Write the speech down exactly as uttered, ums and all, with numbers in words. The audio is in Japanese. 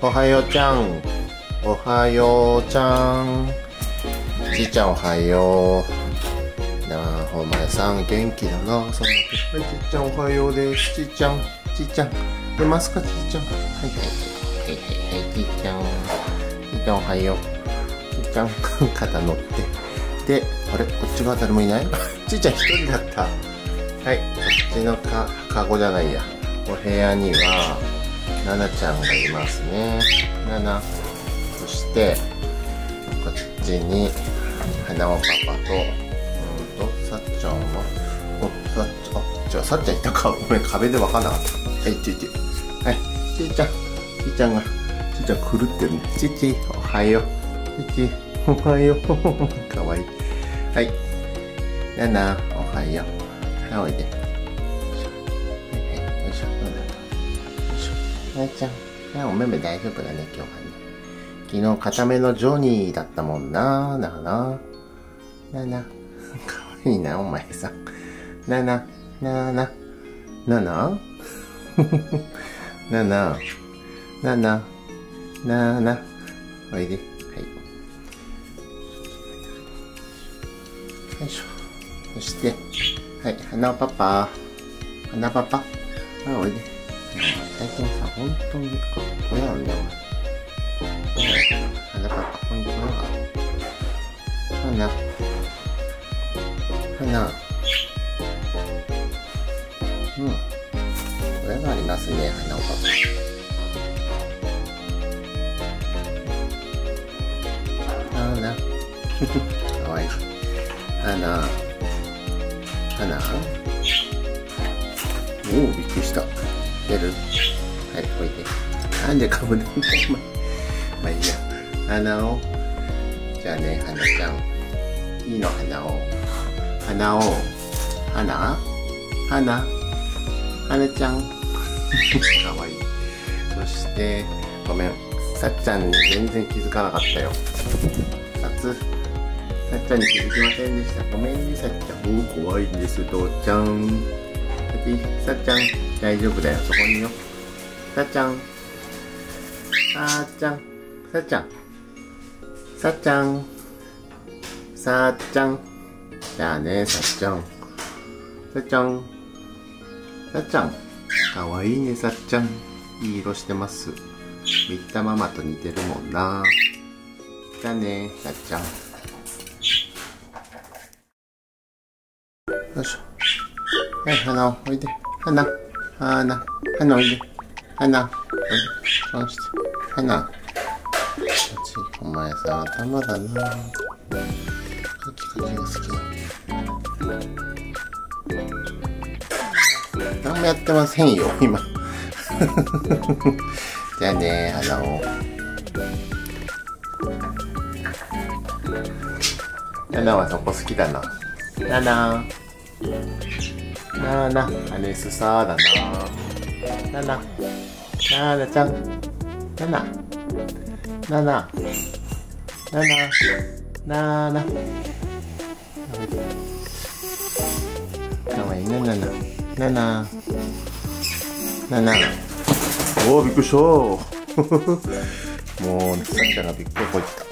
おはようちゃん。おはようちゃん。ちいちゃんおはよう。なあ、お前さん元気だな。そんなはい、ちいちゃんおはようです。ちいちゃん、ちいちゃん。出ますか、ちいちゃん。はいはい。はいはいはい、ちいちゃん。ちいちゃんおはよう。ちいちゃん、肩乗って。で、あれ、こっち側誰もいない？ちいちゃん一人だった。はい、こっちのか、かごじゃないや。お部屋には、ななちゃんがいますね。なな。そして、こっちに、花尾パパと、うんと、さっちゃんは、お、さっちゃん、あ、じゃあ、さっちゃんいたか。ごめん、壁でわかんなかった。はい、ちいちい。はい、ちいちゃん。ちいちゃんが、ちいちゃん狂ってるね。ちいちい、おはよう。ちいちい、おはよう。かわいい。はい。なな、おはよう。はい、おいで。ななちゃん、あ、おめめ大丈夫だね、今日はね。昨日、固めのジョニーだったもんな。なあな。なな。かわいいな、お前さん。なな、なな、なななな、なな、なな、おいで。はい。よいしょ。そして、はい、花パパ。花パパ。あ、おいで。最近さ、本当にかっこやんだわ。花パパ、ポイントなのか。花。花。うん。これがありますね、花パパ。花。かわいい。花。花。おお、びっくりした。出る？はい、置いて。なんでかぶるんだよ、お前。まあいいや。花を。じゃあね、花ちゃん。いいの、花を。花を。花花花ちゃん。かわいい。そして、ごめん。さっちゃんに全然気づかなかったよ。さつ。さっちゃんに気づきませんでした。ごめんね、さっちゃん。おー、怖いんです、父ちゃん。さっちゃん、大丈夫だよ。そこによ。さっちゃん。さっちゃん。さっちゃん。さっちゃん。さっちゃん。じゃあね、さっちゃん。さっちゃん。さっちゃん。かわいいね、さっちゃん。いい色してます。みったママと似てるもんな。じゃあね、さっちゃん。よいしょ。はい、花をおいで。花。花。花おいで。花。おいで。そうして。花。お前さ、頭だな。カキカキが好きだ。何もやってませんよ、今。じゃあね、花を。花はそこ好きだな。花。なーな、アネスサーだな。なな、ななちゃん。なな、なな、なな、なな。かわいいな、なな、なな、なな。おー、びっくりした。もう、さっちゃんがびっくりこいた。